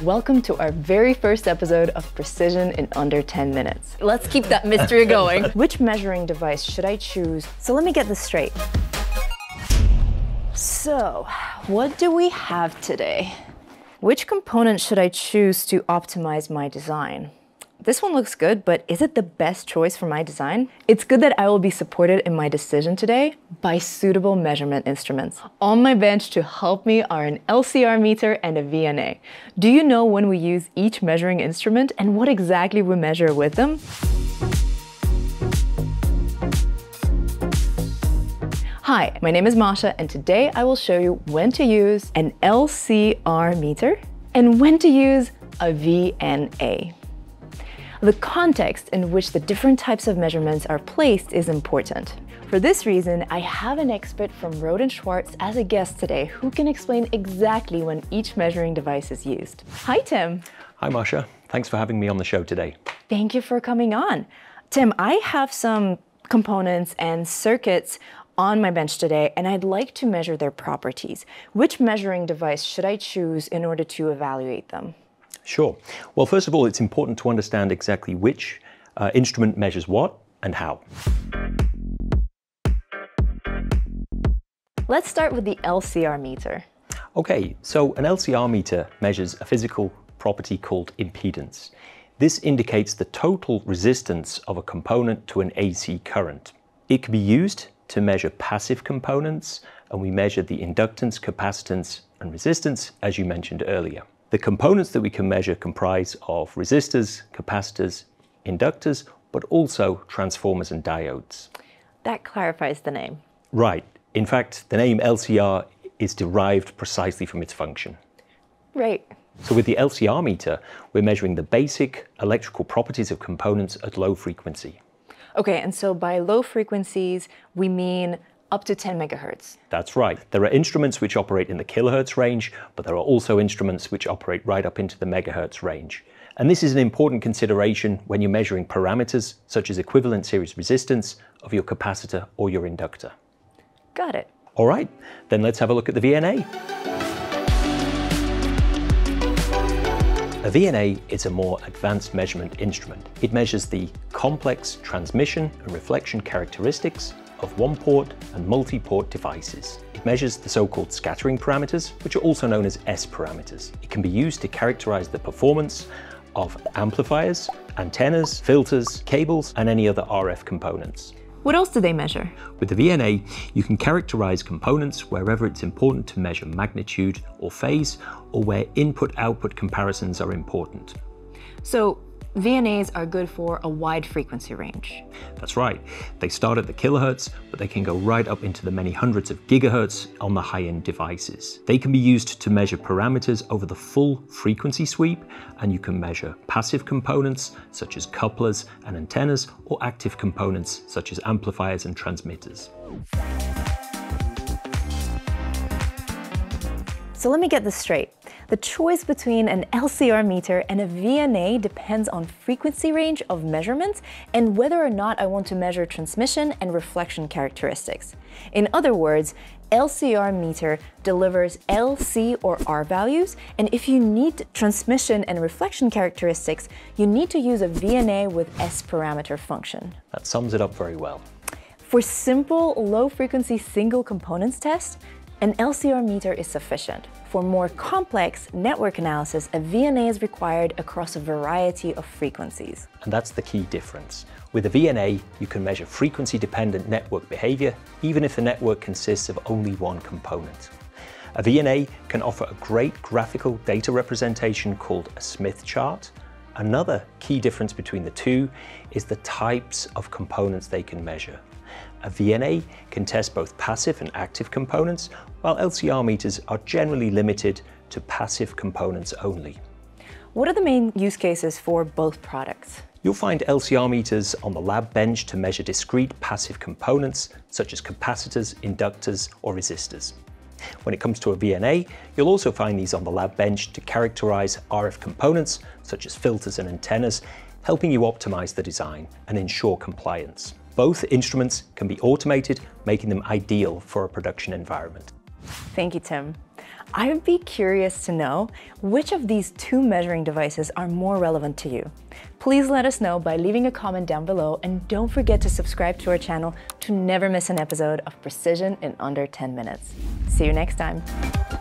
Welcome to our very first episode of Precision in Under 10 Minutes. Let's keep that mystery going. Which measuring device should I choose? So let me get this straight. So, what do we have today? Which component should I choose to optimize my design? This one looks good, but is it the best choice for my design? It's good that I will be supported in my decision today by suitable measurement instruments. On my bench to help me are an LCR meter and a VNA. Do you know when we use each measuring instrument and what exactly we measure with them? Hi, my name is Masha, and today I will show you when to use an LCR meter and when to use a VNA. The context in which the different types of measurements are placed is important. For this reason, I have an expert from Rohde and Schwarz as a guest today who can explain exactly when each measuring device is used. Hi, Tim. Hi, Masha. Thanks for having me on the show today. Thank you for coming on. Tim, I have some components and circuits on my bench today, and I'd like to measure their properties. Which measuring device should I choose in order to evaluate them? Sure. Well, first of all, it's important to understand exactly which instrument measures what and how. Let's start with the LCR meter. Okay, so an LCR meter measures a physical property called impedance. This indicates the total resistance of a component to an AC current. It can be used to measure passive components, and we measure the inductance, capacitance, and resistance, as you mentioned earlier. The components that we can measure comprise of resistors, capacitors, inductors, but also transformers and diodes. That clarifies the name. Right. In fact, the name LCR is derived precisely from its function. Right. So with the LCR meter, we're measuring the basic electrical properties of components at low frequency. Okay, and so by low frequencies, we mean up to 10 megahertz. That's right. There are instruments which operate in the kilohertz range, but there are also instruments which operate right up into the megahertz range. And this is an important consideration when you're measuring parameters such as equivalent series resistance of your capacitor or your inductor. Got it. All right, then let's have a look at the VNA. A VNA is a more advanced measurement instrument. It measures the complex transmission and reflection characteristics of one-port and multi-port devices. It measures the so-called scattering parameters, which are also known as S parameters. It can be used to characterize the performance of amplifiers, antennas, filters, cables, and any other RF components. What else do they measure? With the VNA, you can characterize components wherever it's important to measure magnitude or phase, or where input-output comparisons are important. So VNAs are good for a wide frequency range. That's right. They start at the kilohertz, but they can go right up into the many hundreds of gigahertz on the high-end devices. They can be used to measure parameters over the full frequency sweep, and you can measure passive components such as couplers and antennas, or active components such as amplifiers and transmitters. So let me get this straight. The choice between an LCR meter and a VNA depends on frequency range of measurements and whether or not I want to measure transmission and reflection characteristics. In other words, LCR meter delivers LC or R values, and if you need transmission and reflection characteristics, you need to use a VNA with S parameter function. That sums it up very well. For simple low-frequency single components test, an LCR meter is sufficient. For more complex network analysis, a VNA is required across a variety of frequencies. And that's the key difference. With a VNA, you can measure frequency-dependent network behavior, even if the network consists of only one component. A VNA can offer a great graphical data representation called a Smith chart. Another key difference between the two is the types of components they can measure. A VNA can test both passive and active components, while LCR meters are generally limited to passive components only. What are the main use cases for both products? You'll find LCR meters on the lab bench to measure discrete passive components such as capacitors, inductors, or resistors. When it comes to a VNA, you'll also find these on the lab bench to characterize RF components such as filters and antennas, helping you optimize the design and ensure compliance. Both instruments can be automated, making them ideal for a production environment. Thank you, Tim. I'd be curious to know which of these two measuring devices are more relevant to you. Please let us know by leaving a comment down below, and don't forget to subscribe to our channel to never miss an episode of Precision in Under 10 Minutes. See you next time.